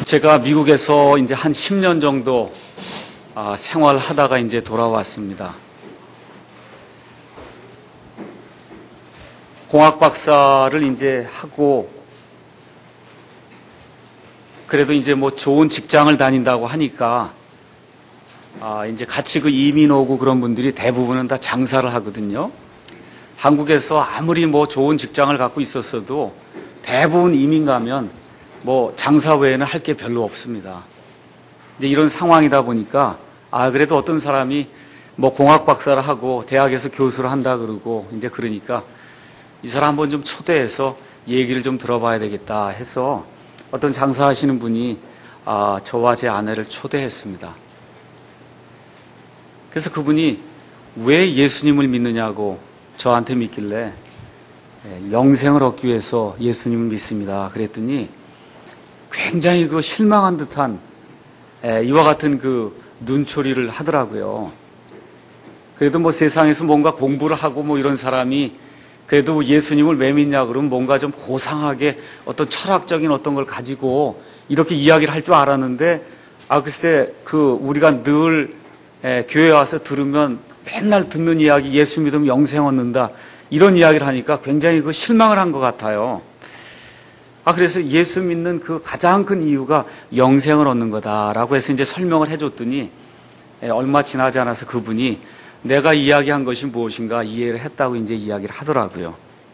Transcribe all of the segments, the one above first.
제가 미국에서 이제 한 10년 정도 생활하다가 이제 돌아왔습니다. 공학 박사를 이제 하고, 그래도 이제 뭐 좋은 직장을 다닌다고 하니까, 이제 같이 그 이민 오고 그런 분들이 대부분은 다 장사를 하거든요. 한국에서 아무리 뭐 좋은 직장을 갖고 있었어도 대부분 이민 가면 뭐 장사 외에는 할 게 별로 없습니다. 이제 이런 상황이다 보니까 그래도 어떤 사람이 뭐 공학 박사를 하고 대학에서 교수를 한다 그러고 이제 그러니까 이 사람 한번 좀 초대해서 얘기를 좀 들어봐야 되겠다 해서 어떤 장사하시는 분이 저와 제 아내를 초대했습니다. 그래서 그분이 왜 예수님을 믿느냐고 저한테 믿길래 영생을 얻기 위해서 예수님을 믿습니다. 그랬더니 굉장히 그 실망한 듯한 이와 같은 그 눈초리를 하더라고요. 그래도 뭐 세상에서 뭔가 공부를 하고 뭐 이런 사람이 그래도 예수님을 왜 믿냐 그러면 뭔가 좀 고상하게 어떤 철학적인 어떤 걸 가지고 이렇게 이야기를 할 줄 알았는데 글쎄 그 우리가 늘 교회 와서 들으면 맨날 듣는 이야기 예수 믿으면 영생 얻는다 이런 이야기를 하니까 굉장히 그 실망을 한 것 같아요. 그래서 예수 믿는 그 가장 큰 이유가 영생을 얻는 거다라고 해서 이제 설명을 해줬더니 얼마 지나지 않아서 그분이 내가 이야기한 것이 무엇인가 이해를 했다고 이제 이야기를 하더라고요.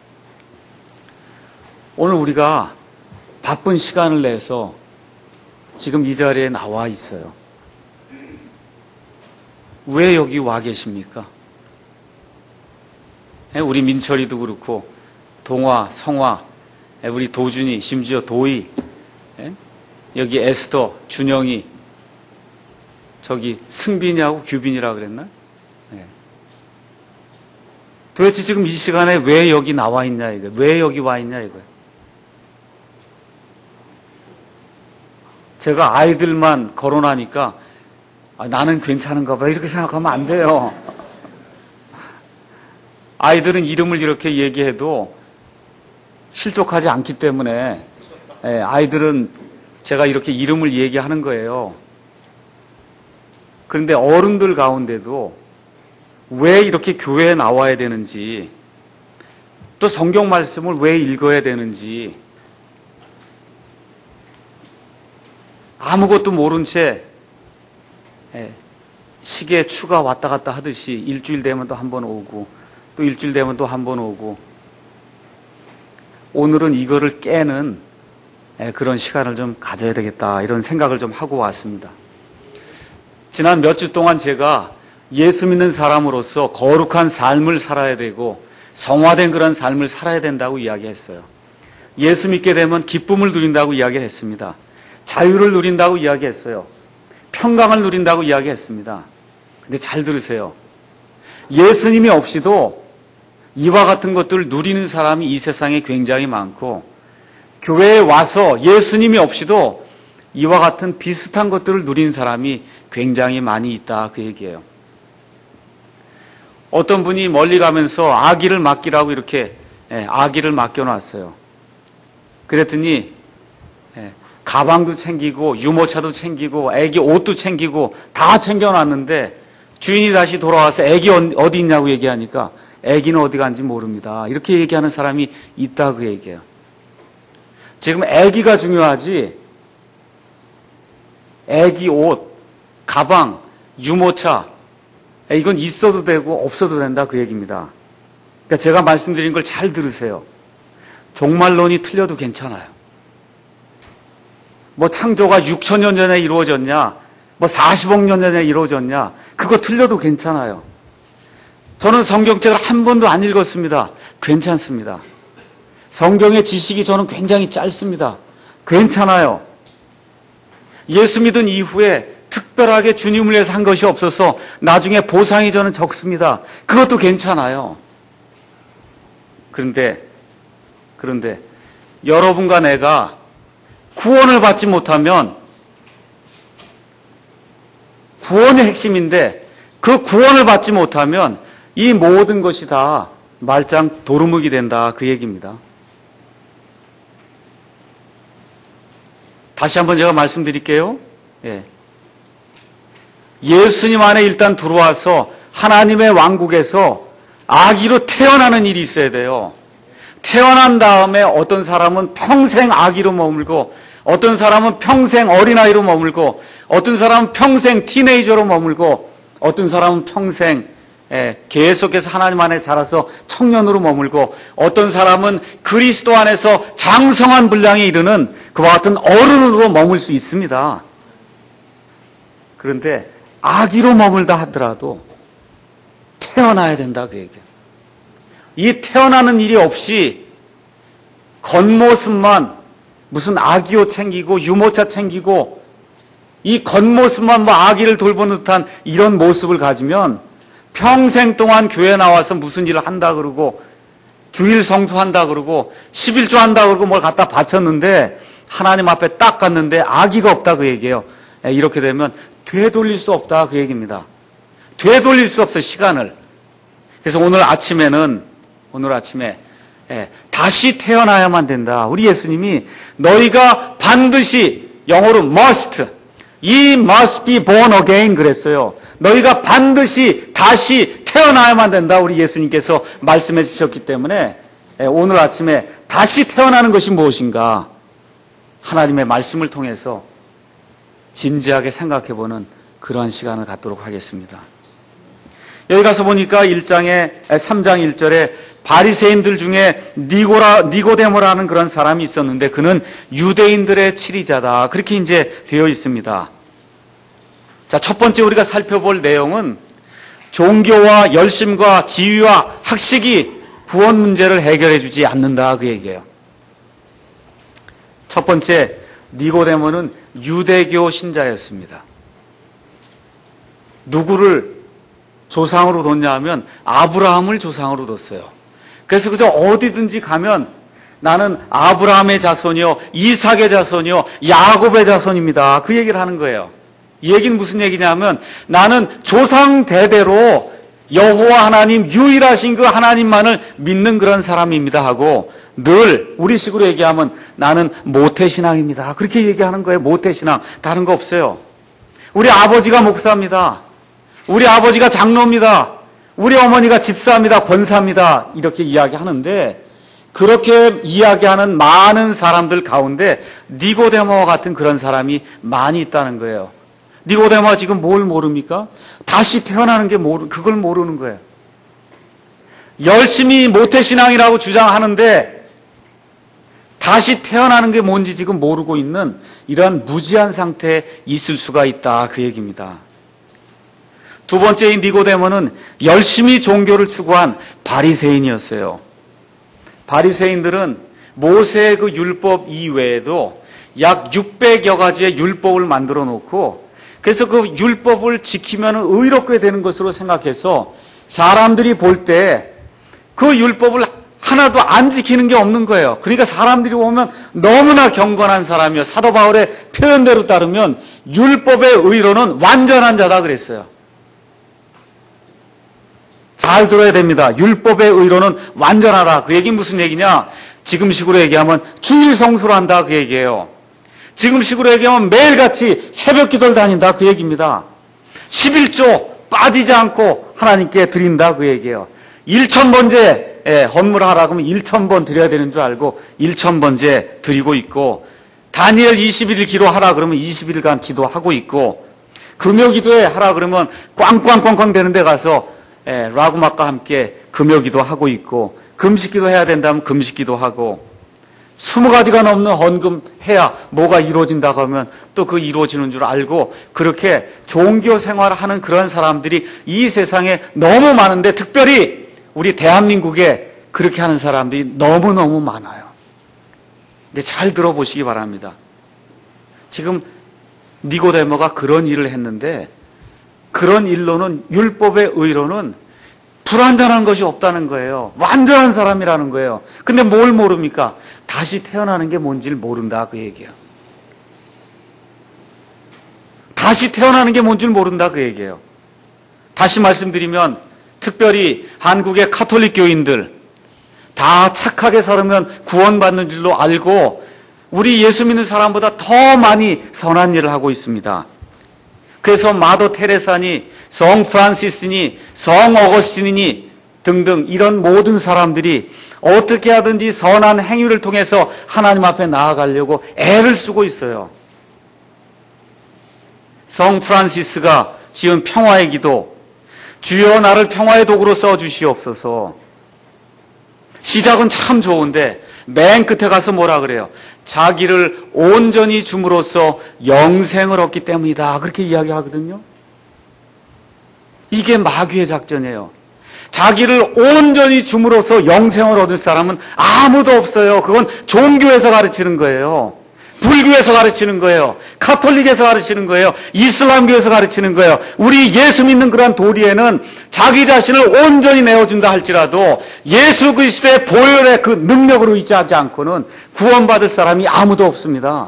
오늘 우리가 바쁜 시간을 내서 지금 이 자리에 나와 있어요. 왜 여기 와 계십니까? 우리 민철이도 그렇고 동화, 성화, 우리 도준이, 심지어 도희, 여기 에스더, 준영이, 저기 승빈이하고 규빈이라 그랬나? 도대체 지금 이 시간에 왜 여기 나와 있냐 이거? 왜 여기 와 있냐 이거? 제가 아이들만 거론하니까 나는 괜찮은가 봐 이렇게 생각하면 안 돼요. 아이들은 이름을 이렇게 얘기해도 실족하지 않기 때문에 아이들은 제가 이렇게 이름을 얘기하는 거예요. 그런데 어른들 가운데도 왜 이렇게 교회에 나와야 되는지 또 성경 말씀을 왜 읽어야 되는지 아무것도 모른 채 시계 추가 왔다 갔다 하듯이 일주일 되면 또 한 번 오고 또 일주일 되면 또 한 번 오고 오늘은 이거를 깨는 그런 시간을 좀 가져야 되겠다 이런 생각을 좀 하고 왔습니다. 지난 몇 주 동안 제가 예수 믿는 사람으로서 거룩한 삶을 살아야 되고 성화된 그런 삶을 살아야 된다고 이야기했어요. 예수 믿게 되면 기쁨을 누린다고 이야기했습니다. 자유를 누린다고 이야기했어요. 평강을 누린다고 이야기했습니다. 근데 잘 들으세요. 예수님이 없이도 이와 같은 것들을 누리는 사람이 이 세상에 굉장히 많고 교회에 와서 예수님이 없이도 이와 같은 비슷한 것들을 누리는 사람이 굉장히 많이 있다 그 얘기예요. 어떤 분이 멀리 가면서 아기를 맡기라고 이렇게 아기를 맡겨놨어요. 그랬더니 가방도 챙기고 유모차도 챙기고 아기 옷도 챙기고 다 챙겨놨는데 주인이 다시 돌아와서 아기 어디 있냐고 얘기하니까 아기는 어디 간지 모릅니다. 이렇게 얘기하는 사람이 있다 그 얘기예요. 지금 아기가 중요하지 아기 옷, 가방, 유모차 이건 있어도 되고 없어도 된다 그 얘기입니다. 그러니까 제가 말씀드린 걸 잘 들으세요. 종말론이 틀려도 괜찮아요. 뭐 창조가 6천년 전에 이루어졌냐 뭐 40억 년 전에 이루어졌냐 그거 틀려도 괜찮아요. 저는 성경책을 한 번도 안 읽었습니다. 괜찮습니다. 성경의 지식이 저는 굉장히 짧습니다. 괜찮아요. 예수 믿은 이후에 특별하게 주님을 위해서 한 것이 없어서 나중에 보상이 저는 적습니다. 그것도 괜찮아요. 그런데 여러분과 내가 구원을 받지 못하면 구원의 핵심인데 그 구원을 받지 못하면 이 모든 것이 다 말짱 도루묵이 된다 그 얘기입니다. 다시 한번 제가 말씀드릴게요. 예. 예수님 안에 일단 들어와서 하나님의 왕국에서 아기로 태어나는 일이 있어야 돼요. 태어난 다음에 어떤 사람은 평생 아기로 머물고, 어떤 사람은 평생 어린아이로 머물고, 어떤 사람은 평생 티네이저로 머물고, 어떤 사람은 평생 계속해서 하나님 안에 자라서 청년으로 머물고, 어떤 사람은 그리스도 안에서 장성한 분량에 이르는 그와 같은 어른으로 머물 수 있습니다. 그런데 아기로 머물다 하더라도 태어나야 된다 그 얘기예요. 이 태어나는 일이 없이 겉모습만 무슨 아기 옷 챙기고 유모차 챙기고 이 겉모습만 뭐 아기를 돌보는 듯한 이런 모습을 가지면 평생 동안 교회 나와서 무슨 일을 한다 그러고 주일 성수한다 그러고 11조 한다 그러고 뭘 갖다 바쳤는데 하나님 앞에 딱 갔는데 아기가 없다 그 얘기예요. 이렇게 되면 되돌릴 수 없다 그 얘기입니다. 되돌릴 수 없어 시간을. 그래서 오늘 아침에 다시 태어나야만 된다. 우리 예수님이 너희가 반드시 영어로 must, ye must be born again 그랬어요. 너희가 반드시 다시 태어나야만 된다. 우리 예수님께서 말씀해 주셨기 때문에 오늘 아침에 다시 태어나는 것이 무엇인가 하나님의 말씀을 통해서 진지하게 생각해보는 그러한 시간을 갖도록 하겠습니다. 여기 가서 보니까 3장 1절에 바리새인들 중에 니고데모라는 그런 사람이 있었는데 그는 유대인들의 치리자다. 그렇게 이제 되어 있습니다. 자, 첫 번째 우리가 살펴볼 내용은 종교와 열심과 지위와 학식이 구원 문제를 해결해 주지 않는다 그 얘기예요. 첫 번째, 니고데모는 유대교 신자였습니다. 누구를 조상으로 뒀냐 하면 아브라함을 조상으로 뒀어요. 그래서 그저 어디든지 가면 나는 아브라함의 자손이요, 이삭의 자손이요, 야곱의 자손입니다. 그 얘기를 하는 거예요. 이 얘기는 무슨 얘기냐면 나는 조상 대대로 여호와 하나님 유일하신 그 하나님만을 믿는 그런 사람입니다 하고 늘 우리식으로 얘기하면 나는 모태신앙입니다. 그렇게 얘기하는 거예요. 모태신앙. 다른 거 없어요. 우리 아버지가 목사입니다. 우리 아버지가 장로입니다. 우리 어머니가 집사입니다. 권사입니다. 이렇게 이야기하는데 그렇게 이야기하는 많은 사람들 가운데 니고데모와 같은 그런 사람이 많이 있다는 거예요. 니고데모가 지금 뭘 모릅니까? 다시 태어나는 게 그걸 모르는 거예요. 열심히 모태신앙이라고 주장하는데 다시 태어나는 게 뭔지 지금 모르고 있는 이러한 무지한 상태에 있을 수가 있다 그 얘기입니다. 두 번째인 니고데모는 열심히 종교를 추구한 바리새인이었어요. 바리새인들은 모세의 그 율법 이외에도 약 600여 가지의 율법을 만들어 놓고 그래서 그 율법을 지키면 의롭게 되는 것으로 생각해서 사람들이 볼 때 그 율법을 하나도 안 지키는 게 없는 거예요. 그러니까 사람들이 보면 너무나 경건한 사람이요. 사도 바울의 표현대로 따르면 율법의 의로는 완전한 자다 그랬어요. 잘 들어야 됩니다. 율법의 의로는 완전하다. 그 얘기는 무슨 얘기냐? 지금식으로 얘기하면 주일 성수를 한다 그 얘기예요. 지금식으로 얘기하면 매일같이 새벽 기도를 다닌다 그 얘기입니다. 11조 빠지지 않고 하나님께 드린다 그 얘기예요. 1000번째 헌물을 하라고 하면 1000번 드려야 되는 줄 알고 1000번째 드리고 있고 다니엘 21일 기도하라 그러면 20일간 기도하고 있고 금요 기도에 하라 그러면 꽝꽝꽝꽝 되는 데 가서 라구막과 함께 금요 기도하고 있고 금식 기도해야 된다면 금식 기도하고 20가지가 넘는 헌금 해야 뭐가 이루어진다고 하면 또 그 이루어지는 줄 알고 그렇게 종교 생활을 하는 그런 사람들이 이 세상에 너무 많은데 특별히 우리 대한민국에 그렇게 하는 사람들이 너무너무 많아요. 근데 잘 들어보시기 바랍니다. 지금 니고데모가 그런 일을 했는데 그런 일로는 율법의 의로는 불완전한 것이 없다는 거예요. 완전한 사람이라는 거예요. 근데 뭘 모릅니까? 다시 태어나는 게 뭔지를 모른다 그 얘기예요. 다시 태어나는 게 뭔지를 모른다 그 얘기예요. 다시 말씀드리면 특별히 한국의 카톨릭 교인들 다 착하게 살으면 구원받는 줄로 알고 우리 예수 믿는 사람보다 더 많이 선한 일을 하고 있습니다. 그래서 마더 테레사니, 성 프란시스니, 성 어거스틴이니 등등 이런 모든 사람들이 어떻게 하든지 선한 행위를 통해서 하나님 앞에 나아가려고 애를 쓰고 있어요. 성 프란시스가 지은 평화의 기도, 주여 나를 평화의 도구로 써주시옵소서. 시작은 참 좋은데 맨 끝에 가서 뭐라 그래요? 자기를 온전히 줌으로써 영생을 얻기 때문이다. 그렇게 이야기하거든요. 이게 마귀의 작전이에요. 자기를 온전히 줌으로써 영생을 얻을 사람은 아무도 없어요. 그건 종교에서 가르치는 거예요. 불교에서 가르치는 거예요. 카톨릭에서 가르치는 거예요. 이슬람교에서 가르치는 거예요. 우리 예수 믿는 그러한 도리에는 자기 자신을 온전히 내어준다 할지라도 예수 그리스도의 보혈의 그 능력으로 의지하지 않고는 구원받을 사람이 아무도 없습니다.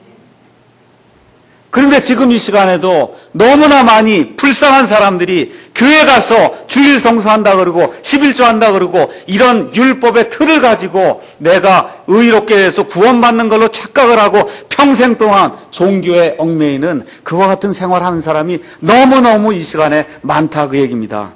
그런데 지금 이 시간에도 너무나 많이 불쌍한 사람들이 교회 가서 주일 성수한다 그러고 11조 한다 그러고 이런 율법의 틀을 가지고 내가 의롭게 해서 구원받는 걸로 착각을 하고 평생 동안 종교에 얽매이는 그와 같은 생활하는 사람이 너무너무 이 시간에 많다 그 얘기입니다.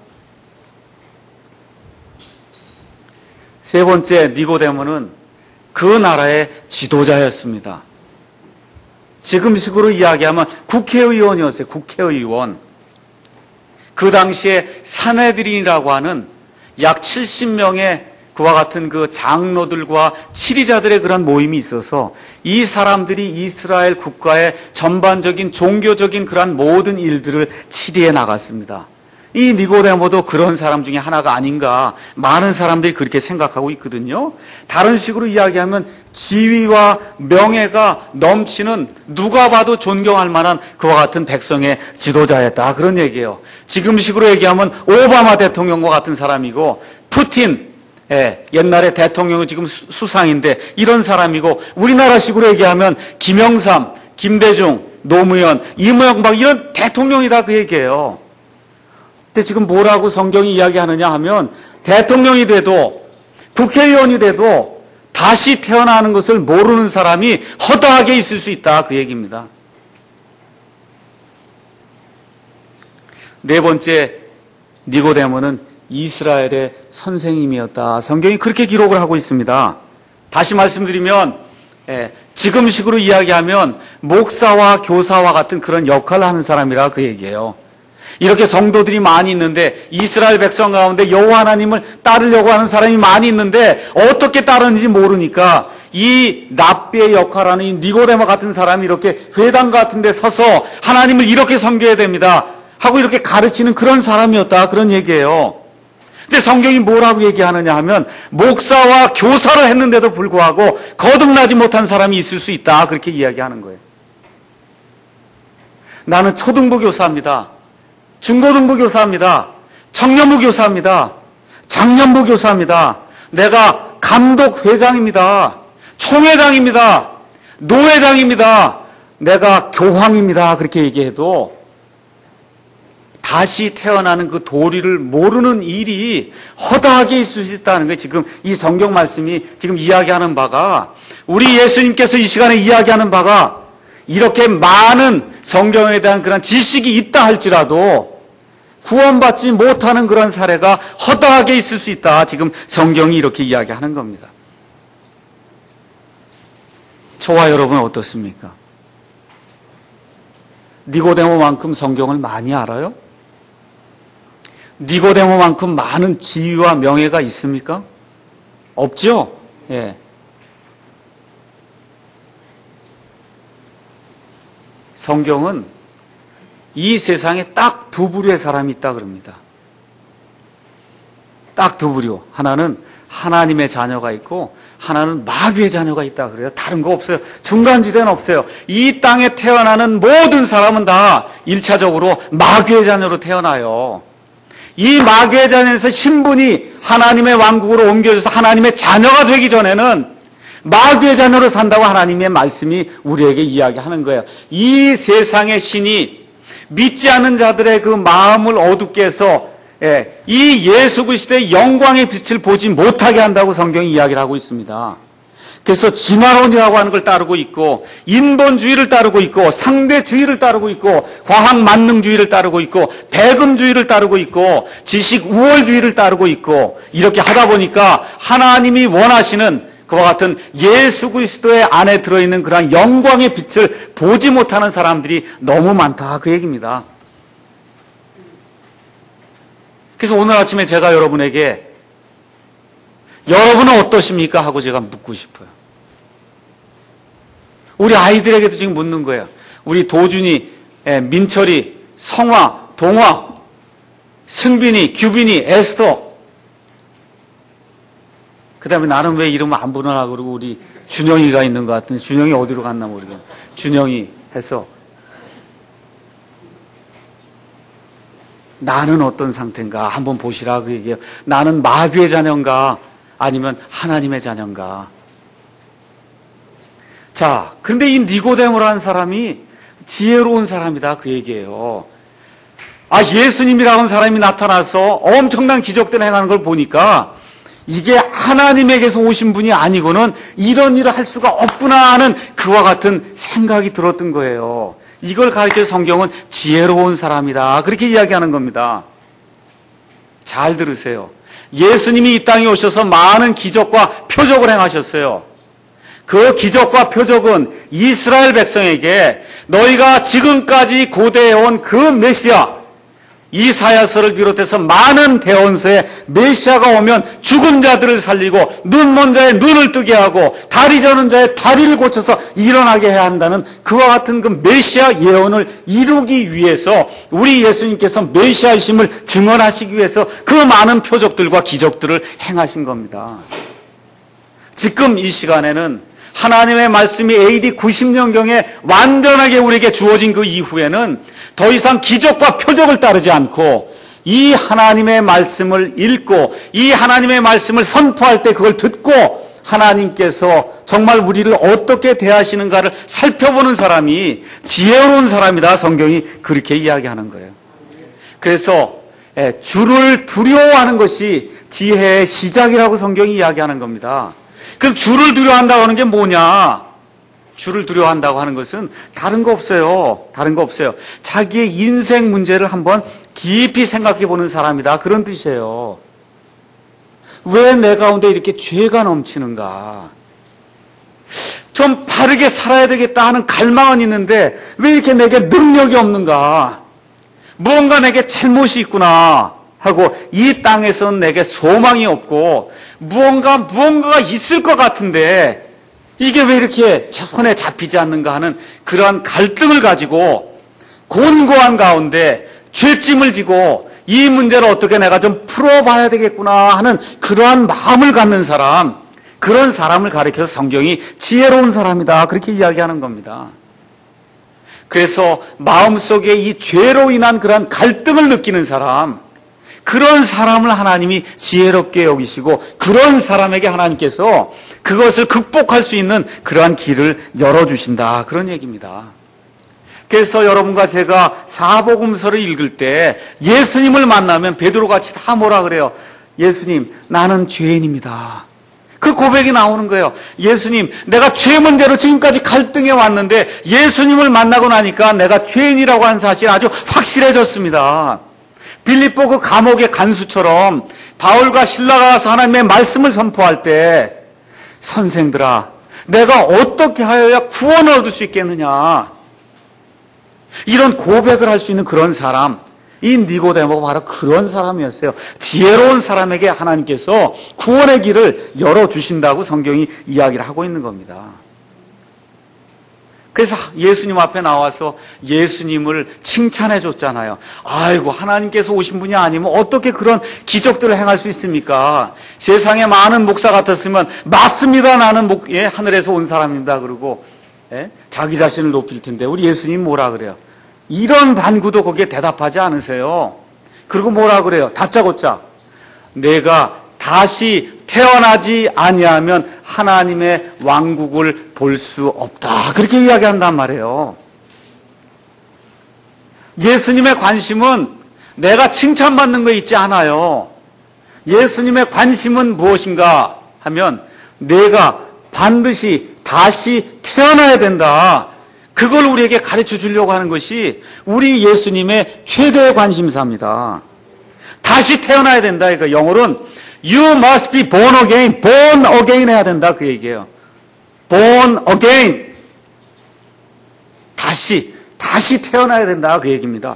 세 번째, 니고데모는 그 나라의 지도자였습니다. 지금식으로 이야기하면 국회의원이었어요. 국회의원. 그 당시에 산헤드린이라고 하는 약 70명의 그와 같은 그 장로들과 치리자들의 그런 모임이 있어서 이 사람들이 이스라엘 국가의 전반적인 종교적인 그런 모든 일들을 치리해 나갔습니다. 이 니고데모도 그런 사람 중에 하나가 아닌가 많은 사람들이 그렇게 생각하고 있거든요. 다른 식으로 이야기하면 지위와 명예가 넘치는 누가 봐도 존경할 만한 그와 같은 백성의 지도자였다. 그런 얘기예요. 지금식으로 얘기하면 오바마 대통령과 같은 사람이고 푸틴 옛날에 대통령은 지금 수상인데 이런 사람이고 우리나라식으로 얘기하면 김영삼, 김대중, 노무현, 이명박 이런 대통령이다 그 얘기예요. 근데 지금 뭐라고 성경이 이야기하느냐 하면 대통령이 돼도 국회의원이 돼도 다시 태어나는 것을 모르는 사람이 허다하게 있을 수 있다 그 얘기입니다. 네 번째, 니고데모는 이스라엘의 선생님이었다. 성경이 그렇게 기록을 하고 있습니다. 다시 말씀드리면 지금식으로 이야기하면 목사와 교사와 같은 그런 역할을 하는 사람이라 그 얘기예요. 이렇게 성도들이 많이 있는데 이스라엘 백성 가운데 여호와 하나님을 따르려고 하는 사람이 많이 있는데 어떻게 따르는지 모르니까 이 랍비의 역할하는 이 니고데모 같은 사람이 이렇게 회당 같은 데 서서 하나님을 이렇게 섬겨야 됩니다 하고 이렇게 가르치는 그런 사람이었다 그런 얘기예요. 근데 성경이 뭐라고 얘기하느냐 하면 목사와 교사를 했는데도 불구하고 거듭나지 못한 사람이 있을 수 있다 그렇게 이야기하는 거예요. 나는 초등부 교사입니다. 중고등부 교사입니다. 청년부 교사입니다. 장년부 교사입니다. 내가 감독 회장입니다. 총회장입니다. 노회장입니다. 내가 교황입니다. 그렇게 얘기해도 다시 태어나는 그 도리를 모르는 일이 허다하게 있을 수 있다는 거예요. 지금 이 성경 말씀이 지금 이야기하는 바가 우리 예수님께서 이 시간에 이야기하는 바가 이렇게 많은 성경에 대한 그런 지식이 있다 할지라도 구원받지 못하는 그런 사례가 허다하게 있을 수 있다. 지금 성경이 이렇게 이야기하는 겁니다. 저와 여러분은 어떻습니까? 니고데모만큼 성경을 많이 알아요? 니고데모만큼 많은 지위와 명예가 있습니까? 없죠? 예. 성경은 이 세상에 딱 두 부류의 사람이 있다 그럽니다. 딱 두 부류. 하나는 하나님의 자녀가 있고 하나는 마귀의 자녀가 있다 그래요. 다른 거 없어요. 중간지대는 없어요. 이 땅에 태어나는 모든 사람은 다 1차적으로 마귀의 자녀로 태어나요. 이 마귀의 자녀에서 신분이 하나님의 왕국으로 옮겨져서 하나님의 자녀가 되기 전에는 마귀의 자녀로 산다고 하나님의 말씀이 우리에게 이야기하는 거예요. 이 세상의 신이 믿지 않는 자들의 그 마음을 어둡게 해서 이 예수 그리스도의 영광의 빛을 보지 못하게 한다고 성경이 이야기를 하고 있습니다. 그래서 진화론이라고 하는 걸 따르고 있고, 인본주의를 따르고 있고, 상대주의를 따르고 있고, 과학 만능주의를 따르고 있고, 배금주의를 따르고 있고, 지식 우월주의를 따르고 있고, 이렇게 하다 보니까 하나님이 원하시는 그와 같은 예수 그리스도의 안에 들어있는 그러한 영광의 빛을 보지 못하는 사람들이 너무 많다, 그 얘기입니다. 그래서 오늘 아침에 제가 여러분에게 여러분은 어떠십니까? 하고 제가 묻고 싶어요. 우리 아이들에게도 지금 묻는 거예요. 우리 도준이, 민철이, 성화, 동화, 승빈이, 규빈이, 에스터. 그 다음에 나는 왜 이름을 안 부르나 그러고 우리 준영이가 있는 것 같은데 준영이 어디로 갔나 모르겠네. 준영이 해서 나는 어떤 상태인가 한번 보시라 그 얘기예요. 나는 마귀의 자녀인가 아니면 하나님의 자녀인가. 자, 근데 이 니고데모라는 사람이 지혜로운 사람이다 그 얘기예요. 아, 예수님이라는 사람이 나타나서 엄청난 기적들을 행하는 걸 보니까 이게 하나님에게서 오신 분이 아니고는 이런 일을 할 수가 없구나 하는 그와 같은 생각이 들었던 거예요. 이걸 가르쳐 성경은 지혜로운 사람이다 그렇게 이야기하는 겁니다. 잘 들으세요. 예수님이 이 땅에 오셔서 많은 기적과 표적을 행하셨어요. 그 기적과 표적은 이스라엘 백성에게 너희가 지금까지 고대해온 그 메시아, 이사야서를 비롯해서 많은 대언서에 메시아가 오면 죽은 자들을 살리고 눈 먼 자의 눈을 뜨게 하고 다리 저는 자의 다리를 고쳐서 일어나게 해야 한다는 그와 같은 그 메시아 예언을 이루기 위해서 우리 예수님께서 메시아이심을 증언하시기 위해서 그 많은 표적들과 기적들을 행하신 겁니다. 지금 이 시간에는 하나님의 말씀이 AD 90년경에 완전하게 우리에게 주어진 그 이후에는 더 이상 기적과 표적을 따르지 않고 이 하나님의 말씀을 읽고 이 하나님의 말씀을 선포할 때 그걸 듣고 하나님께서 정말 우리를 어떻게 대하시는가를 살펴보는 사람이 지혜로운 사람이다. 성경이 그렇게 이야기하는 거예요. 그래서 주를 두려워하는 것이 지혜의 시작이라고 성경이 이야기하는 겁니다. 그럼 주를 두려워한다고 하는 게 뭐냐? 주를 두려워한다고 하는 것은 다른 거 없어요. 다른 거 없어요. 자기의 인생 문제를 한번 깊이 생각해 보는 사람이다. 그런 뜻이에요. 왜 내 가운데 이렇게 죄가 넘치는가? 좀 바르게 살아야 되겠다 하는 갈망은 있는데 왜 이렇게 내게 능력이 없는가? 무언가 내게 잘못이 있구나 하고 이 땅에서는 내게 소망이 없고 무언가가 있을 것 같은데 이게 왜 이렇게 손에 잡히지 않는가 하는 그러한 갈등을 가지고 곤고한 가운데 죄짐을 지고 이 문제를 어떻게 내가 좀 풀어봐야 되겠구나 하는 그러한 마음을 갖는 사람, 그런 사람을 가리켜서 성경이 지혜로운 사람이다 그렇게 이야기하는 겁니다. 그래서 마음속에 이 죄로 인한 그러한 갈등을 느끼는 사람, 그런 사람을 하나님이 지혜롭게 여기시고 그런 사람에게 하나님께서 그것을 극복할 수 있는 그러한 길을 열어주신다. 그런 얘기입니다. 그래서 여러분과 제가 사복음서를 읽을 때 예수님을 만나면 베드로같이 다 뭐라 그래요? 예수님, 나는 죄인입니다. 그 고백이 나오는 거예요. 예수님, 내가 죄 문제로 지금까지 갈등해 왔는데 예수님을 만나고 나니까 내가 죄인이라고 하는 사실이 아주 확실해졌습니다. 빌립보 그 감옥의 간수처럼 바울과 실라가 가서 하나님의 말씀을 선포할 때 선생들아, 내가 어떻게 하여야 구원을 얻을 수 있겠느냐? 이런 고백을 할 수 있는 그런 사람, 이 니고데모가 바로 그런 사람이었어요. 지혜로운 사람에게 하나님께서 구원의 길을 열어주신다고 성경이 이야기를 하고 있는 겁니다. 그래서 예수님 앞에 나와서 예수님을 칭찬해 줬잖아요. 아이고, 하나님께서 오신 분이 아니면 어떻게 그런 기적들을 행할 수 있습니까? 세상에 많은 목사 같았으면 맞습니다. 나는 하늘에서 온 사람입니다. 그러고 자기 자신을 높일 텐데 우리 예수님 뭐라 그래요? 이런 반구도 거기에 대답하지 않으세요. 그리고 뭐라 그래요? 다짜고짜 내가 다시 태어나지 아니하면 하나님의 왕국을 볼 수 없다. 그렇게 이야기한단 말이에요. 예수님의 관심은 내가 칭찬받는 거 있지 않아요. 예수님의 관심은 무엇인가 하면 내가 반드시 다시 태어나야 된다. 그걸 우리에게 가르쳐 주려고 하는 것이 우리 예수님의 최대의 관심사입니다. 다시 태어나야 된다. 이거 영어로는 You must be born again. born again 해야 된다. 그 얘기예요. born again. 다시 태어나야 된다. 그 얘기입니다.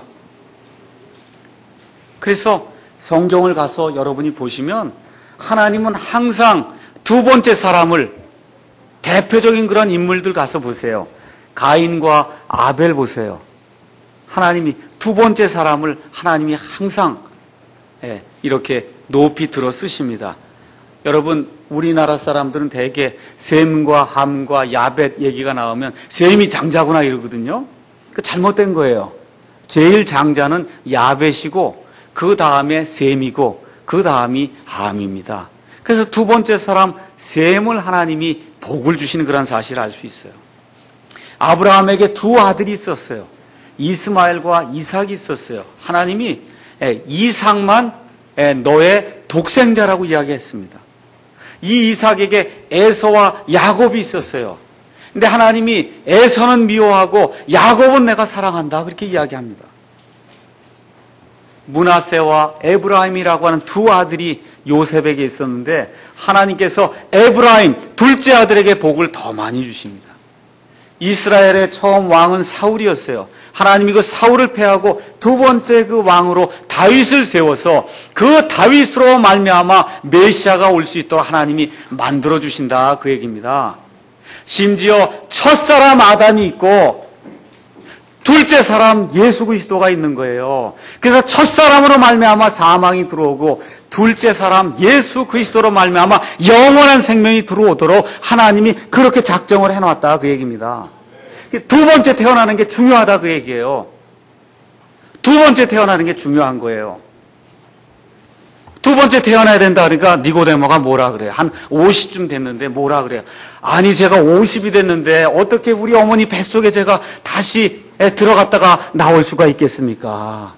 그래서 성경을 가서 여러분이 보시면 하나님은 항상 두 번째 사람을 대표적인 그런 인물들 가서 보세요. 가인과 아벨 보세요. 하나님이 두 번째 사람을 하나님이 항상 이렇게 높이 들어 쓰십니다. 여러분 우리나라 사람들은 대개 셈과 함과 야벳 얘기가 나오면 셈이 장자구나 이러거든요. 그 잘못된 거예요. 제일 장자는 야벳이고 그 다음에 셈이고 그 다음이 함입니다. 그래서 두 번째 사람 셈을 하나님이 복을 주시는 그런 사실을 알 수 있어요. 아브라함에게 두 아들이 있었어요. 이스마엘과 이삭이 있었어요. 하나님이 이삭만 너의 독생자라고 이야기했습니다. 이 이삭에게 에서와 야곱이 있었어요. 근데 하나님이 에서는 미워하고 야곱은 내가 사랑한다 그렇게 이야기합니다. 므낫세와 에브라임이라고 하는 두 아들이 요셉에게 있었는데 하나님께서 에브라임 둘째 아들에게 복을 더 많이 주십니다. 이스라엘의 처음 왕은 사울이었어요. 하나님이 그 사울을 패하고 두 번째 그 왕으로 다윗을 세워서 그 다윗으로 말미암아 메시아가 올 수 있도록 하나님이 만들어 주신다 그 얘기입니다. 심지어 첫사람 아담이 있고 둘째 사람 예수 그리스도가 있는 거예요. 그래서 첫사람으로 말미암아 사망이 들어오고 둘째 사람 예수 그리스도로 말미암아 영원한 생명이 들어오도록 하나님이 그렇게 작정을 해놨다 그 얘기입니다. 두 번째 태어나는 게 중요하다 그 얘기예요. 두 번째 태어나는 게 중요한 거예요. 두 번째 태어나야 된다 그러니까 니고데모가 뭐라 그래요? 한 50쯤 됐는데 뭐라 그래요? 아니 제가 50이 됐는데 어떻게 우리 어머니 뱃속에 제가 다시 들어갔다가 나올 수가 있겠습니까?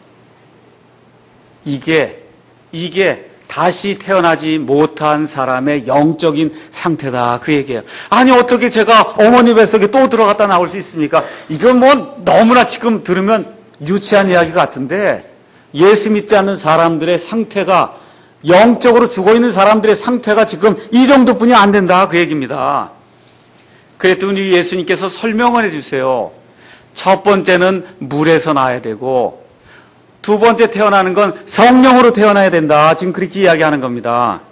이게 다시 태어나지 못한 사람의 영적인 상태다 그 얘기예요. 아니 어떻게 제가 어머니 뱃속에 또 들어갔다 나올 수 있습니까? 이건 뭐 너무나 지금 들으면 유치한 이야기 같은데 예수 믿지 않는 사람들의 상태가 영적으로 죽어있는 사람들의 상태가 지금 이 정도뿐이 안 된다 그 얘기입니다. 그랬더니 예수님께서 설명을 해주세요. 첫 번째는 물에서 나야 되고 두 번째 태어나는 건 성령으로 태어나야 된다. 지금 그렇게 이야기하는 겁니다.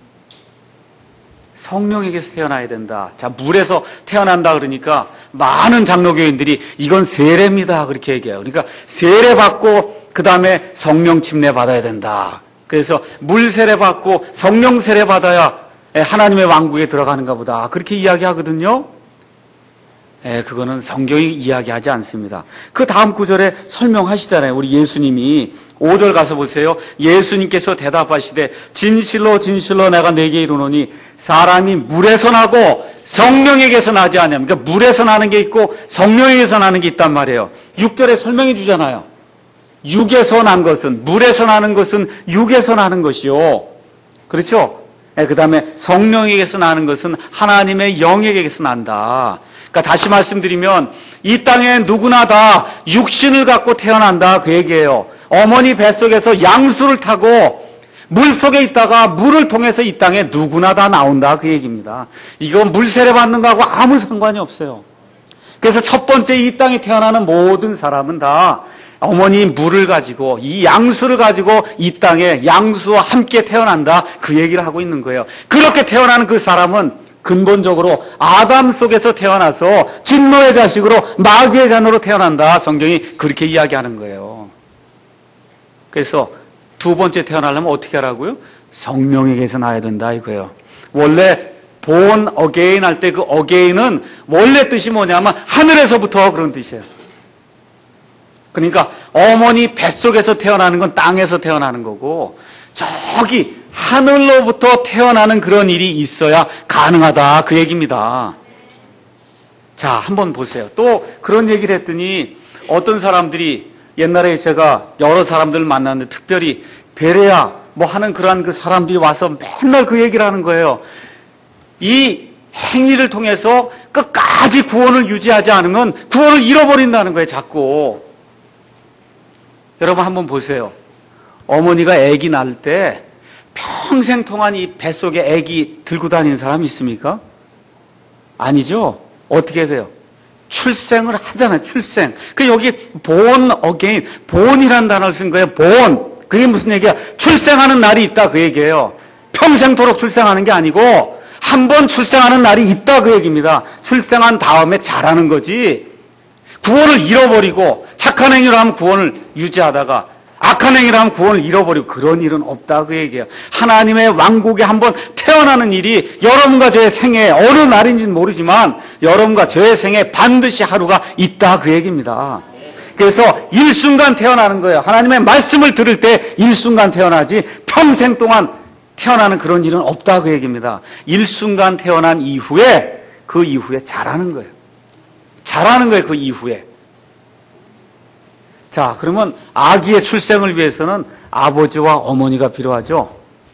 성령에게서 태어나야 된다. 자, 물에서 태어난다 그러니까 많은 장로교인들이 이건 세례입니다. 그렇게 얘기해요. 그러니까 세례 받고 그 다음에 성령 침례 받아야 된다. 그래서 물 세례 받고 성령 세례 받아야 하나님의 왕국에 들어가는가 보다. 그렇게 이야기하거든요. 그거는 성경이 이야기하지 않습니다. 그 다음 구절에 설명하시잖아요. 우리 예수님이 5절 가서 보세요. 예수님께서 대답하시되 진실로 진실로 내가 네게 이르노니 사람이 물에서 나고 성령에게서 나지 않으면 그러니까 물에서 나는 게 있고 성령에게서 나는 게 있단 말이에요. 6절에 설명해 주잖아요. 육에서 난 것은 물에서 나는 것은 육에서 나는 것이요. 그렇죠? 그 다음에 성령에게서 나는 것은 하나님의 영에게서 난다. 그러니까 다시 말씀드리면 이 땅에 누구나 다 육신을 갖고 태어난다 그 얘기예요. 어머니 뱃속에서 양수를 타고 물속에 있다가 물을 통해서 이 땅에 누구나 다 나온다 그 얘기입니다. 이건 물세례 받는 거하고 아무 상관이 없어요. 그래서 첫 번째 이 땅에 태어나는 모든 사람은 다 어머니 물을 가지고 이 양수를 가지고 이 땅에 양수와 함께 태어난다 그 얘기를 하고 있는 거예요. 그렇게 태어나는 그 사람은 근본적으로 아담 속에서 태어나서 진노의 자식으로 마귀의 자녀로 태어난다. 성경이 그렇게 이야기하는 거예요. 그래서 두 번째 태어나려면 어떻게 하라고요? 성령에게서 나야 된다 이거예요. 원래 born again 할 때 그 again은 원래 뜻이 뭐냐면 하늘에서부터 그런 뜻이에요. 그러니까 어머니 뱃속에서 태어나는 건 땅에서 태어나는 거고 저기 하늘로부터 태어나는 그런 일이 있어야 가능하다 그 얘기입니다. 자, 한번 보세요. 또 그런 얘기를 했더니 어떤 사람들이 옛날에 제가 여러 사람들을 만났는데 특별히 베레아 뭐 하는 그러한 그 사람들이 와서 맨날 그 얘기를 하는 거예요. 이 행위를 통해서 끝까지 구원을 유지하지 않으면 구원을 잃어버린다는 거예요, 자꾸. 여러분 한번 보세요. 어머니가 아기 낳을 때 평생 동안 이 뱃속에 아기 들고 다니는 사람 있습니까? 아니죠. 어떻게 돼요? 출생을 하잖아요. 출생. 여기 born again, born이라는 단어를 쓴 거예요. born. 그게 무슨 얘기야? 출생하는 날이 있다 그 얘기예요. 평생토록 출생하는 게 아니고 한 번 출생하는 날이 있다 그 얘기입니다. 출생한 다음에 자라는 거지. 구원을 잃어버리고 착한 행위를 하면 구원을 유지하다가 악한 행위를 하면 구원을 잃어버리고 그런 일은 없다 그 얘기예요. 하나님의 왕국에 한번 태어나는 일이 여러분과 저의 생에 어느 날인지는 모르지만 여러분과 저의 생에 반드시 하루가 있다 그 얘기입니다. 그래서 일순간 태어나는 거예요. 하나님의 말씀을 들을 때 일순간 태어나지 평생 동안 태어나는 그런 일은 없다 그 얘기입니다. 일순간 태어난 이후에 그 이후에 자라는 거예요. 자라는 거예요. 그 이후에. 자, 그러면 아기의 출생을 위해서는 아버지와 어머니가 필요하죠.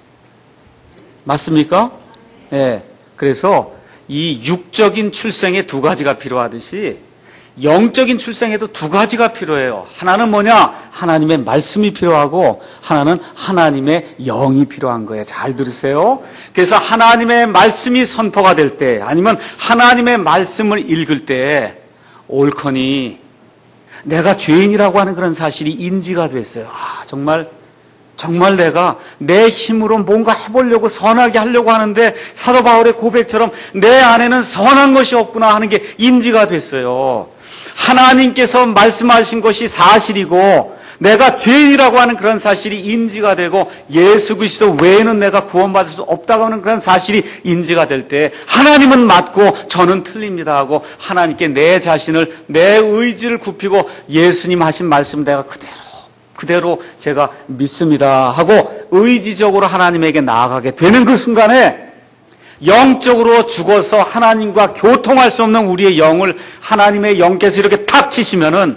맞습니까? 예. 그래서 이 육적인 출생에 두 가지가 필요하듯이 영적인 출생에도 두 가지가 필요해요. 하나는 뭐냐? 하나님의 말씀이 필요하고 하나는 하나님의 영이 필요한 거예요. 잘 들으세요. 그래서 하나님의 말씀이 선포가 될 때 아니면 하나님의 말씀을 읽을 때 옳거니 내가 죄인이라고 하는 그런 사실이 인지가 됐어요. 정말 내가 내 힘으로 뭔가 해보려고 선하게 하려고 하는데 사도 바울의 고백처럼 내 안에는 선한 것이 없구나 하는 게 인지가 됐어요. 하나님께서 말씀하신 것이 사실이고 내가 죄인이라고 하는 그런 사실이 인지가 되고 예수 그리스도 외에는 내가 구원받을 수 없다고 하는 그런 사실이 인지가 될 때 하나님은 맞고 저는 틀립니다 하고 하나님께 내 자신을 내 의지를 굽히고 예수님 하신 말씀 내가 그대로 제가 믿습니다 하고 의지적으로 하나님에게 나아가게 되는 그 순간에 영적으로 죽어서 하나님과 교통할 수 없는 우리의 영을 하나님의 영께서 이렇게 탁 치시면은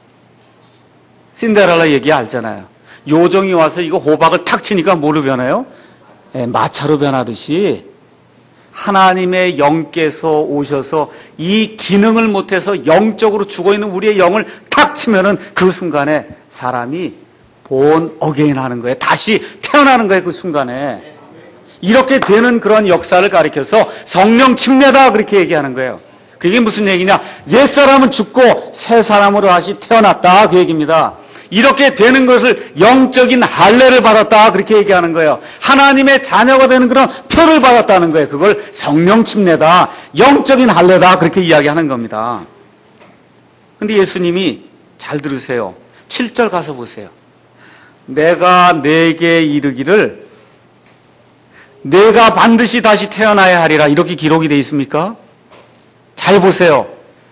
신데렐라 얘기 알잖아요. 요정이 와서 이거 호박을 탁 치니까 뭐로 변해요? 마차로 변하듯이 하나님의 영께서 오셔서 이 기능을 못해서 영적으로 죽어있는 우리의 영을 탁 치면은 그 순간에 사람이 born again 하는 거예요. 다시 태어나는 거예요. 그 순간에. 이렇게 되는 그런 역사를 가리켜서 성령 침례다 그렇게 얘기하는 거예요. 그게 무슨 얘기냐? 옛사람은 죽고 새 사람으로 다시 태어났다 그 얘기입니다. 이렇게 되는 것을 영적인 할례를 받았다 그렇게 얘기하는 거예요. 하나님의 자녀가 되는 그런 표를 받았다는 거예요. 그걸 성령 침례다, 영적인 할례다 그렇게 이야기하는 겁니다. 근데 예수님이 잘 들으세요. 7절 가서 보세요. 내가 내게 이르기를 내가 반드시 다시 태어나야 하리라 이렇게 기록이 되어 있습니까? 잘 보세요.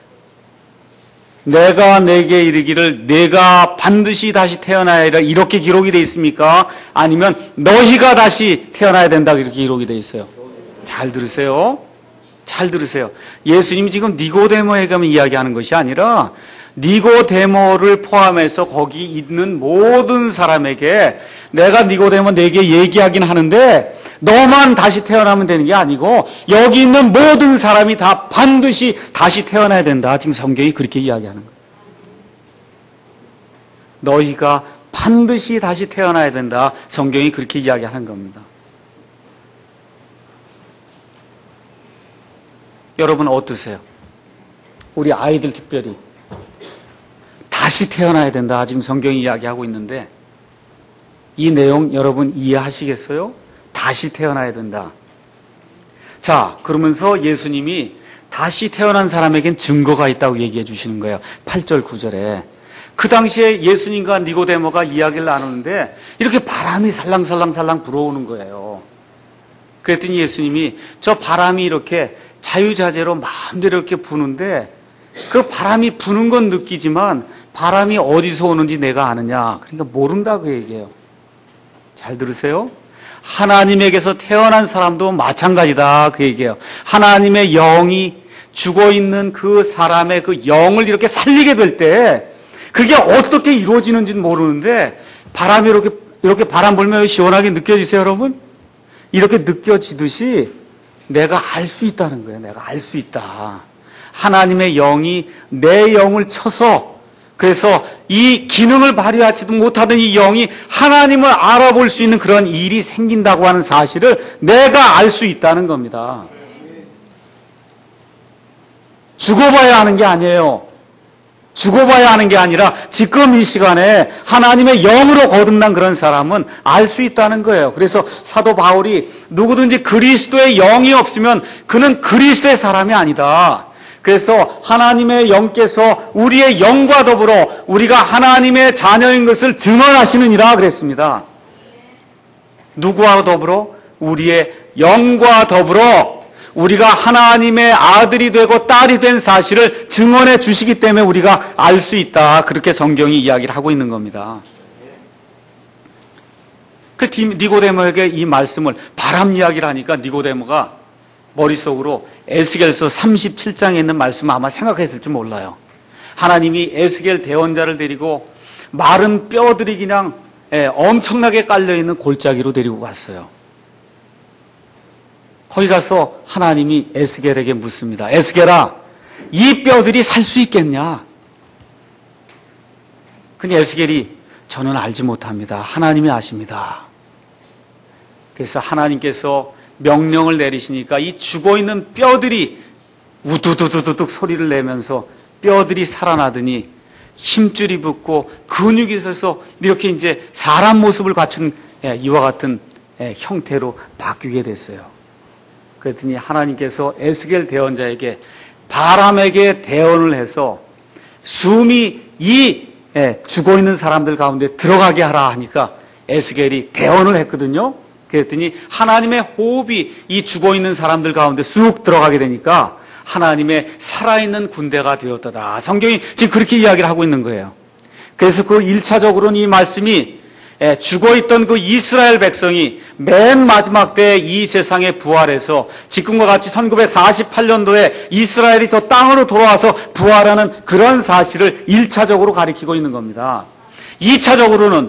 내가 내게 이르기를 내가 반드시 다시 태어나야 하리라 이렇게 기록이 되어 있습니까? 아니면 너희가 다시 태어나야 된다 이렇게 기록이 되어 있어요. 잘 들으세요. 잘 들으세요. 예수님이 지금 니고데모에게 이야기하는 것이 아니라 니고데모를 포함해서 거기 있는 모든 사람에게 내가 니고데모 내게 얘기하긴 하는데 너만 다시 태어나면 되는 게 아니고 여기 있는 모든 사람이 다 반드시 다시 태어나야 된다. 지금 성경이 그렇게 이야기하는 거예요. 너희가 반드시 다시 태어나야 된다. 성경이 그렇게 이야기하는 겁니다. 여러분 어떠세요? 우리 아이들 특별히 다시 태어나야 된다. 지금 성경이 이야기하고 있는데 이 내용 여러분 이해하시겠어요? 다시 태어나야 된다. 자, 그러면서 예수님이 다시 태어난 사람에겐 증거가 있다고 얘기해 주시는 거예요. 8절 9절에. 그 당시에 예수님과 니고데모가 이야기를 나누는데 이렇게 바람이 살랑살랑 불어오는 거예요. 그랬더니 예수님이 저 바람이 이렇게 자유자재로 마음대로 이렇게 부는데 그 바람이 부는 건 느끼지만 바람이 어디서 오는지 내가 아느냐? 그러니까 모른다 그 얘기예요. 잘 들으세요? 하나님에게서 태어난 사람도 마찬가지다 그 얘기예요. 하나님의 영이 죽어있는 그 사람의 그 영을 이렇게 살리게 될 때 그게 어떻게 이루어지는지는 모르는데 바람이 이렇게 바람 불면 시원하게 느껴지세요 여러분? 이렇게 느껴지듯이 내가 알 수 있다는 거예요. 내가 알 수 있다. 하나님의 영이 내 영을 쳐서, 그래서 이 기능을 발휘하지도 못하던 이 영이 하나님을 알아볼 수 있는 그런 일이 생긴다고 하는 사실을 내가 알 수 있다는 겁니다. 죽어봐야 하는 게 아니에요. 죽어봐야 하는 게 아니라 지금 이 시간에 하나님의 영으로 거듭난 그런 사람은 알 수 있다는 거예요. 그래서 사도 바울이 누구든지 그리스도의 영이 없으면 그는 그리스도의 사람이 아니다. 그래서 하나님의 영께서 우리의 영과 더불어 우리가 하나님의 자녀인 것을 증언하시느니라 그랬습니다. 누구와 더불어? 우리의 영과 더불어 우리가 하나님의 아들이 되고 딸이 된 사실을 증언해 주시기 때문에 우리가 알 수 있다. 그렇게 성경이 이야기를 하고 있는 겁니다. 그 니고데모에게 이 말씀을 바람 이야기를 하니까 니고데모가 머릿속으로 에스겔서 37장에 있는 말씀을 아마 생각했을지 몰라요. 하나님이 에스겔 대언자를 데리고 마른 뼈들이 그냥 엄청나게 깔려있는 골짜기로 데리고 갔어요. 거기 가서 하나님이 에스겔에게 묻습니다. 에스겔아, 이 뼈들이 살 수 있겠냐? 근데 에스겔이 저는 알지 못합니다. 하나님이 아십니다. 그래서 하나님께서 명령을 내리시니까 이 죽어있는 뼈들이 우두두두둑 소리를 내면서 뼈들이 살아나더니 힘줄이 붙고 근육이 있어서 이렇게 이제 사람 모습을 갖춘 이와 같은 형태로 바뀌게 됐어요. 그랬더니 하나님께서 에스겔 대언자에게 바람에게 대언을 해서 숨이 이 죽어있는 사람들 가운데 들어가게 하라 하니까 에스겔이 대언을 했거든요. 그랬더니 하나님의 호흡이 이 죽어있는 사람들 가운데 쑥 들어가게 되니까 하나님의 살아있는 군대가 되었다. 성경이 지금 그렇게 이야기를 하고 있는 거예요. 그래서 그 1차적으로는 이 말씀이 죽어있던 그 이스라엘 백성이 맨 마지막 때에 이 세상에 부활해서 지금과 같이 1948년도에 이스라엘이 저 땅으로 돌아와서 부활하는 그런 사실을 1차적으로 가리키고 있는 겁니다. 2차적으로는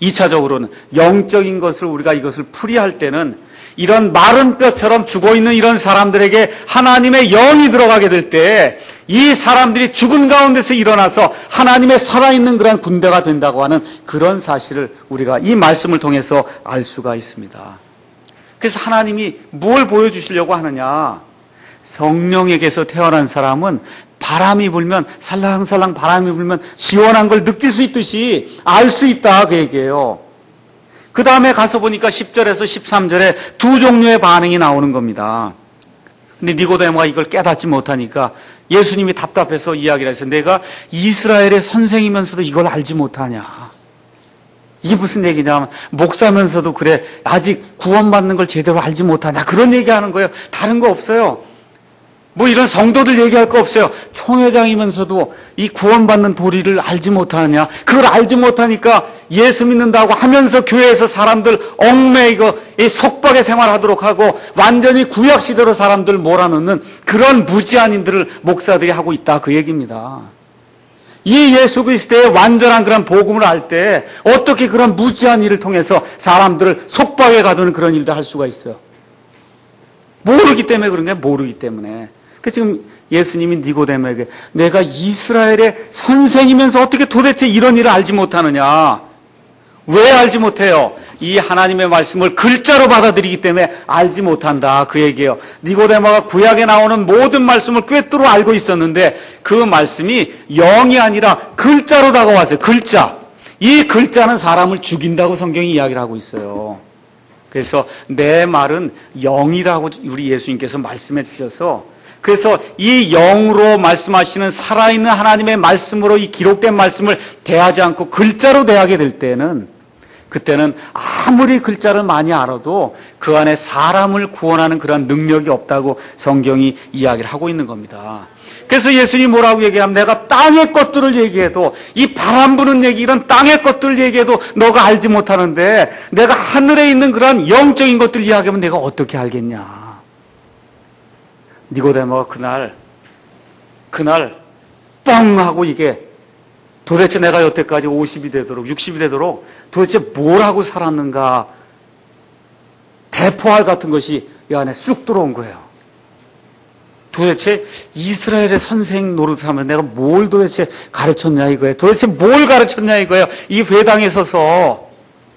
영적인 것을 우리가 이것을 풀이할 때는 이런 마른 뼈처럼 죽어있는 이런 사람들에게 하나님의 영이 들어가게 될 때 이 사람들이 죽은 가운데서 일어나서 하나님의 살아있는 그런 군대가 된다고 하는 그런 사실을 우리가 이 말씀을 통해서 알 수가 있습니다. 그래서 하나님이 뭘 보여주시려고 하느냐? 성령에게서 태어난 사람은 바람이 불면 살랑살랑 바람이 불면 시원한 걸 느낄 수 있듯이 알 수 있다 그 얘기예요. 그 다음에 가서 보니까 10절에서 13절에 두 종류의 반응이 나오는 겁니다. 근데 니고데모가 이걸 깨닫지 못하니까 예수님이 답답해서 이야기를 해서 내가 이스라엘의 선생이면서도 이걸 알지 못하냐. 이게 무슨 얘기냐면 목사면서도 그래 아직 구원받는 걸 제대로 알지 못하냐. 그런 얘기하는 거예요. 다른 거 없어요. 뭐 이런 성도들 얘기할 거 없어요. 총회장이면서도 이 구원받는 도리를 알지 못하느냐. 그걸 알지 못하니까 예수 믿는다고 하면서 교회에서 사람들 얽매이고 이 속박의 생활하도록 하고 완전히 구약시대로 사람들 몰아넣는 그런 무지한 일들을 목사들이 하고 있다 그 얘기입니다. 이 예수 그리스도의 완전한 그런 복음을 알 때 어떻게 그런 무지한 일을 통해서 사람들을 속박에 가두는 그런 일도 할 수가 있어요. 모르기 때문에 그런 거예요. 모르기 때문에. 그 지금 예수님이 니고데모에게 내가 이스라엘의 선생이면서 어떻게 도대체 이런 일을 알지 못하느냐? 왜 알지 못해요? 이 하나님의 말씀을 글자로 받아들이기 때문에 알지 못한다 그 얘기예요. 니고데모가 구약에 나오는 모든 말씀을 꿰뚫어 알고 있었는데 그 말씀이 영이 아니라 글자로 다가왔어요. 글자. 이 글자는 사람을 죽인다고 성경이 이야기를 하고 있어요. 그래서 내 말은 영이라고 우리 예수님께서 말씀해 주셔서 그래서 이 영으로 말씀하시는 살아있는 하나님의 말씀으로 이 기록된 말씀을 대하지 않고 글자로 대하게 될 때는 그때는 아무리 글자를 많이 알아도 그 안에 사람을 구원하는 그런 능력이 없다고 성경이 이야기를 하고 있는 겁니다. 그래서 예수님이 뭐라고 얘기하면 내가 땅의 것들을 얘기해도 이 바람 부는 얘기 이런 땅의 것들을 얘기해도 너가 알지 못하는데 내가 하늘에 있는 그런 영적인 것들 이야기하면 내가 어떻게 알겠냐. 니고데모가 그날 뻥 하고 이게 도대체 내가 여태까지 50이 되도록 60이 되도록 도대체 뭘 하고 살았는가 대포알 같은 것이 이 안에 쑥 들어온 거예요. 도대체 이스라엘의 선생 노릇하면 내가 뭘 도대체 가르쳤냐 이거예요. 도대체 뭘 가르쳤냐 이거예요. 이 회당에 서서.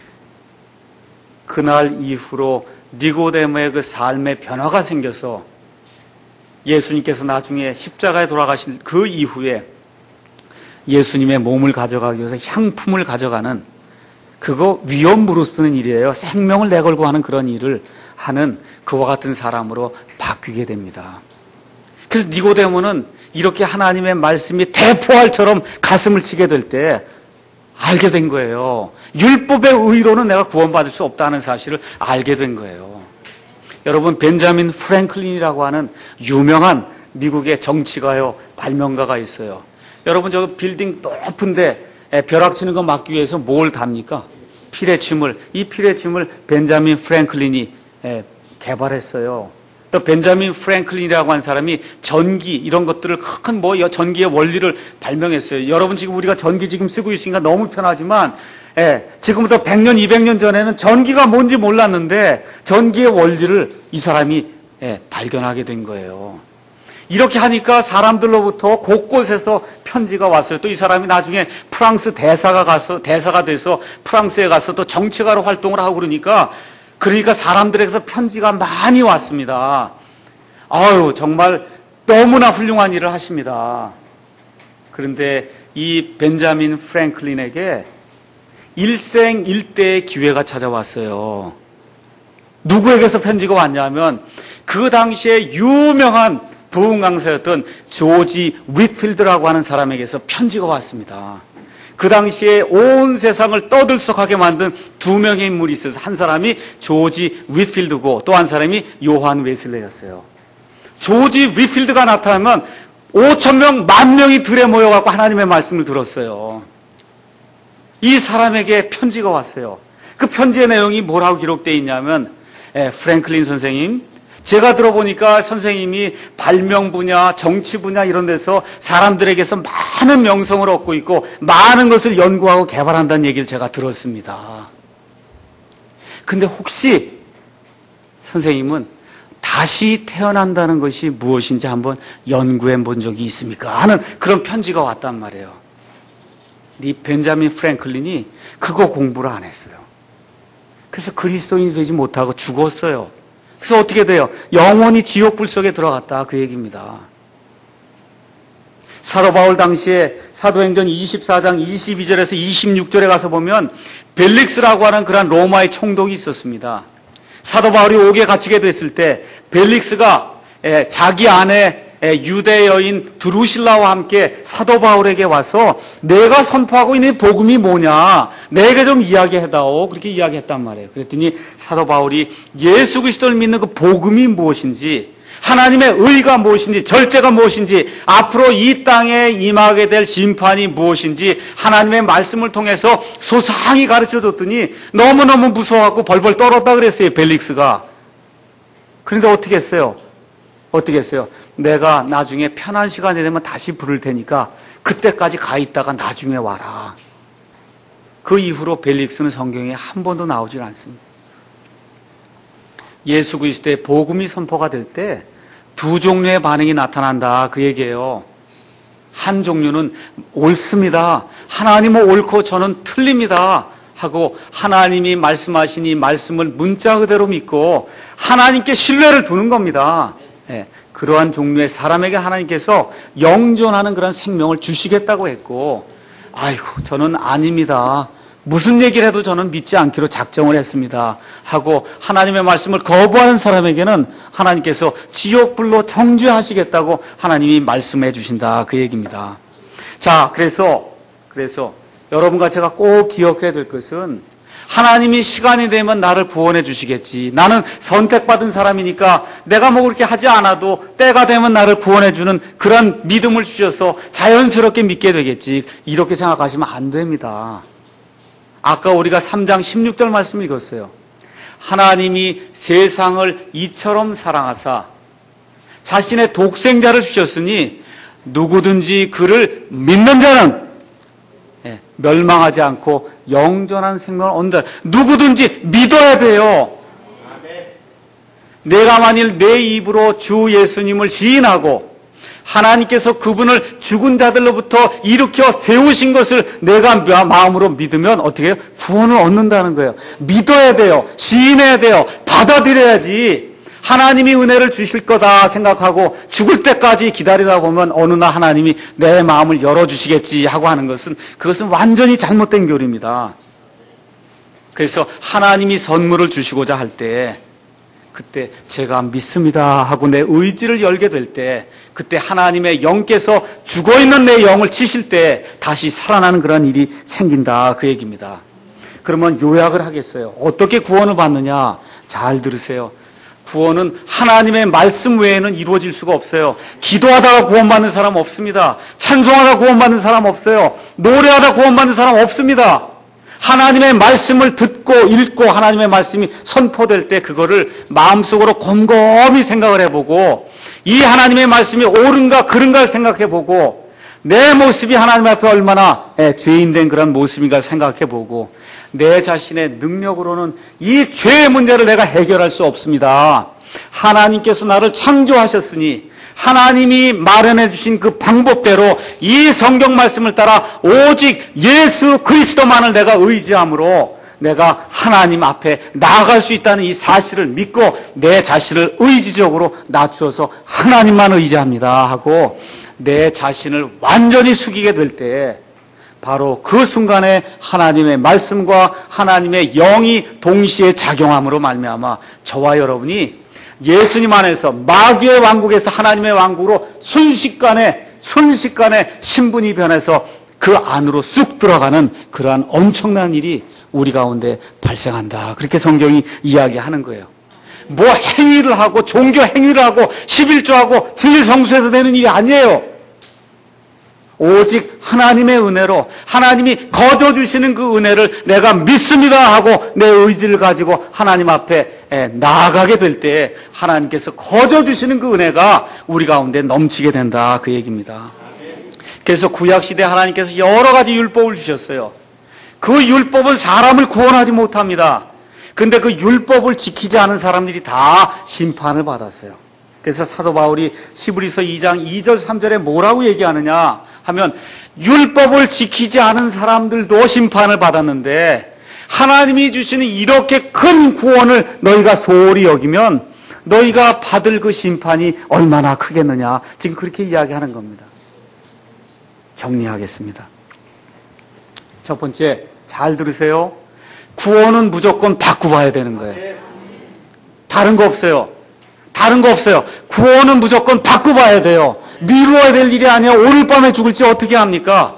그날 이후로 니고데모의 그 삶의 변화가 생겨서 예수님께서 나중에 십자가에 돌아가신 그 이후에 예수님의 몸을 가져가기 위해서 향품을 가져가는, 그거 위험 무릅쓰는 일이에요. 생명을 내걸고 하는 그런 일을 하는 그와 같은 사람으로 바뀌게 됩니다. 그래서 니고데모는 이렇게 하나님의 말씀이 대포알처럼 가슴을 치게 될 때 알게 된 거예요. 율법의 의로는 내가 구원받을 수 없다는 사실을 알게 된 거예요. 여러분, 벤자민 프랭클린이라고 하는 유명한 미국의 정치가요, 발명가가 있어요. 여러분, 저 빌딩 높은데 벼락 치는 거 막기 위해서 뭘 답니까? 피레침을. 이 피레침을 벤자민 프랭클린이 개발했어요. 또 벤자민 프랭클린이라고 하는 사람이 전기 이런 것들을 큰 전기의 원리를 발명했어요. 여러분, 지금 우리가 전기 지금 쓰고 있으니까 너무 편하지만 지금부터 100년, 200년 전에는 전기가 뭔지 몰랐는데 전기의 원리를 이 사람이 발견하게 된 거예요. 이렇게 하니까 사람들로부터 곳곳에서 편지가 왔어요. 또 이 사람이 나중에 프랑스 대사가 돼서 프랑스에 가서 또 정치가로 활동을 하고 그러니까 사람들에게서 편지가 많이 왔습니다. 아유, 정말 너무나 훌륭한 일을 하십니다. 그런데 이 벤자민 프랭클린에게 일생일대의 기회가 찾아왔어요. 누구에게서 편지가 왔냐면 그 당시에 유명한 부흥 강사였던 조지 윗필드라고 하는 사람에게서 편지가 왔습니다. 그 당시에 온 세상을 떠들썩하게 만든 두 명의 인물이 있어서 한 사람이 조지 윗필드고 또 한 사람이 요한 웨슬레였어요. 조지 윗필드가 나타나면 5,000명, 10,000명이 들에 모여갖고 하나님의 말씀을 들었어요. 이 사람에게 편지가 왔어요. 그 편지의 내용이 뭐라고 기록되어 있냐면 프랭클린 선생님, 제가 들어보니까 선생님이 발명 분야, 정치 분야 이런 데서 사람들에게서 많은 명성을 얻고 있고 많은 것을 연구하고 개발한다는 얘기를 제가 들었습니다. 근데 혹시 선생님은 다시 태어난다는 것이 무엇인지 한번 연구해 본 적이 있습니까? 하는 그런 편지가 왔단 말이에요. 이 벤자민 프랭클린이 그거 공부를 안 했어요. 그래서 그리스도인이 되지 못하고 죽었어요. 그래서 어떻게 돼요? 영원히 지옥불 속에 들어갔다, 그 얘기입니다. 사도 바울 당시에 사도행전 24장 22절에서 26절에 가서 보면 벨릭스라고 하는 그런 로마의 총독이 있었습니다. 사도 바울이 옥에 갇히게 됐을 때 벨릭스가 자기 아내 유대 여인 드루실라와 함께 사도 바울에게 와서 내가 선포하고 있는 복음이 뭐냐, 내게 좀 이야기해다오, 그렇게 이야기했단 말이에요. 그랬더니 사도 바울이 예수 그리스도를 믿는 그 복음이 무엇인지, 하나님의 의가 무엇인지, 절제가 무엇인지, 앞으로 이 땅에 임하게 될 심판이 무엇인지 하나님의 말씀을 통해서 소상히 가르쳐줬더니 너무너무 무서워갖고 벌벌 떨었다 그랬어요, 벨릭스가. 그런데 어떻게 했어요? 내가 나중에 편한 시간이 되면 다시 부를 테니까 그때까지 가 있다가 나중에 와라. 그 이후로 벨릭스는 성경에 한 번도 나오질 않습니다. 예수 그리스도의 복음이 선포가 될 때 두 종류의 반응이 나타난다, 그 얘기예요. 한 종류는 옳습니다, 하나님은 옳고 저는 틀립니다 하고 하나님이 말씀하신 이 말씀을 문자 그대로 믿고 하나님께 신뢰를 두는 겁니다. 그러한 종류의 사람에게 하나님께서 영존하는 그런 생명을 주시겠다고 했고, 아이고 저는 아닙니다, 무슨 얘기를 해도 저는 믿지 않기로 작정을 했습니다 하고 하나님의 말씀을 거부하는 사람에게는 하나님께서 지옥불로 정죄하시겠다고 하나님이 말씀해 주신다, 그 얘기입니다. 자, 그래서 여러분과 제가 꼭 기억해야 될 것은 하나님이 시간이 되면 나를 구원해 주시겠지, 나는 선택받은 사람이니까 내가 뭐 그렇게 하지 않아도 때가 되면 나를 구원해 주는 그런 믿음을 주셔서 자연스럽게 믿게 되겠지, 이렇게 생각하시면 안 됩니다. 아까 우리가 3장 16절 말씀을 읽었어요. 하나님이 세상을 이처럼 사랑하사 자신의 독생자를 주셨으니 누구든지 그를 믿는 자는 멸망하지 않고 영존한 생명을 얻는다. 누구든지 믿어야 돼요. 내가 만일 내 입으로 주 예수님을 시인하고 하나님께서 그분을 죽은 자들로부터 일으켜 세우신 것을 내가 마음으로 믿으면 어떻게 해요? 구원을 얻는다는 거예요. 믿어야 돼요. 시인해야 돼요. 받아들여야지. 하나님이 은혜를 주실 거다 생각하고 죽을 때까지 기다리다 보면 어느 날 하나님이 내 마음을 열어주시겠지 하고 하는 것은 그것은 완전히 잘못된 교리입니다. 그래서 하나님이 선물을 주시고자 할 때 그때 제가 믿습니다 하고 내 의지를 열게 될 때 그때 하나님의 영께서 죽어있는 내 영을 치실 때 다시 살아나는 그런 일이 생긴다 그 얘기입니다. 그러면 요약을 하겠어요. 어떻게 구원을 받느냐? 잘 들으세요. 구원은 하나님의 말씀 외에는 이루어질 수가 없어요. 기도하다가 구원받는 사람 없습니다. 찬송하다 구원받는 사람 없어요. 노래하다 구원받는 사람 없습니다. 하나님의 말씀을 듣고 읽고 하나님의 말씀이 선포될 때 그거를 마음속으로 곰곰이 생각을 해보고 이 하나님의 말씀이 옳은가 그른가 생각해보고 내 모습이 하나님 앞에 얼마나 죄인된 그런 모습인가 생각해보고 내 자신의 능력으로는 이 죄의 문제를 내가 해결할 수 없습니다. 하나님께서 나를 창조하셨으니 하나님이 마련해 주신 그 방법대로 이 성경 말씀을 따라 오직 예수 그리스도만을 내가 의지함으로 내가 하나님 앞에 나아갈 수 있다는 이 사실을 믿고 내 자신을 의지적으로 낮추어서 하나님만 의지합니다 하고 내 자신을 완전히 숙이게 될 때 바로 그 순간에 하나님의 말씀과 하나님의 영이 동시에 작용함으로 말미암아 저와 여러분이 예수님 안에서 마귀의 왕국에서 하나님의 왕국으로 순식간에 신분이 변해서 그 안으로 쑥 들어가는 그러한 엄청난 일이 우리 가운데 발생한다. 그렇게 성경이 이야기하는 거예요. 뭐 행위를 하고 종교 행위를 하고 11조하고 진리성수에서 되는 일이 아니에요. 오직 하나님의 은혜로 하나님이 거저주시는 그 은혜를 내가 믿습니다 하고 내 의지를 가지고 하나님 앞에 나아가게 될 때 하나님께서 거저주시는 그 은혜가 우리 가운데 넘치게 된다 그 얘기입니다. 그래서 구약시대 하나님께서 여러 가지 율법을 주셨어요. 그 율법은 사람을 구원하지 못합니다. 근데 그 율법을 지키지 않은 사람들이 다 심판을 받았어요. 그래서 사도 바울이 히브리서 2장 2절 3절에 뭐라고 얘기하느냐 하면 율법을 지키지 않은 사람들도 심판을 받았는데 하나님이 주시는 이렇게 큰 구원을 너희가 소홀히 여기면 너희가 받을 그 심판이 얼마나 크겠느냐 지금 그렇게 이야기하는 겁니다. 정리하겠습니다. 첫 번째 잘 들으세요. 구원은 무조건 받고 봐야 되는 거예요. 다른 거 없어요. 다른 거 없어요. 구원은 무조건 받고 봐야 돼요. 미루어야 될 일이 아니야. 오늘 밤에 죽을지 어떻게 합니까?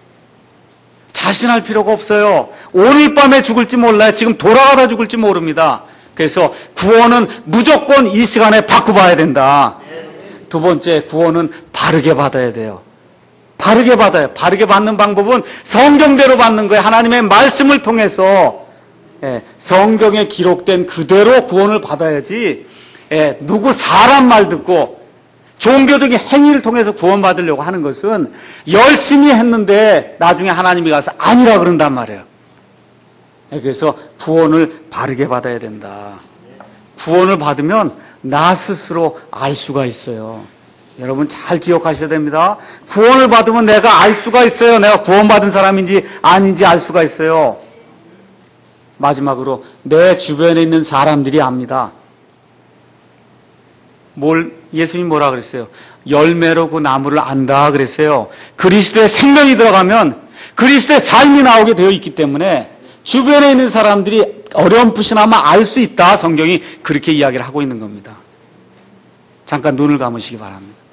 자신할 필요가 없어요. 오늘 밤에 죽을지 몰라요. 지금 돌아가다 죽을지 모릅니다. 그래서 구원은 무조건 이 시간에 받고 봐야 된다. 두 번째, 구원은 바르게 받아야 돼요. 바르게 받아요. 바르게 받는 방법은 성경대로 받는 거예요. 하나님의 말씀을 통해서 성경에 기록된 그대로 구원을 받아야지 누구 사람 말 듣고 종교적인 행위를 통해서 구원받으려고 하는 것은 열심히 했는데 나중에 하나님이 가서 아니라 그런단 말이에요. 그래서 구원을 바르게 받아야 된다. 구원을 받으면 나 스스로 알 수가 있어요. 여러분 잘 기억하셔야 됩니다. 구원을 받으면 내가 알 수가 있어요. 내가 구원받은 사람인지 아닌지 알 수가 있어요. 마지막으로 내 주변에 있는 사람들이 압니다. 예수님이 뭐라 그랬어요? 열매로 그 나무를 안다 그랬어요. 그리스도의 생명이 들어가면 그리스도의 삶이 나오게 되어 있기 때문에 주변에 있는 사람들이 어렴풋이나마 알 수 있다. 성경이 그렇게 이야기를 하고 있는 겁니다. 잠깐 눈을 감으시기 바랍니다.